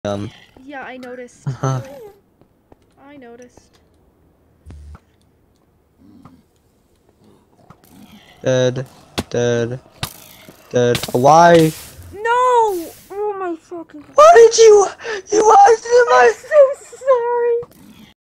Yeah, I noticed. I noticed. Dead. Dead. Dead. Why? No! Oh my fucking. Why did you? You walked into I'm my. so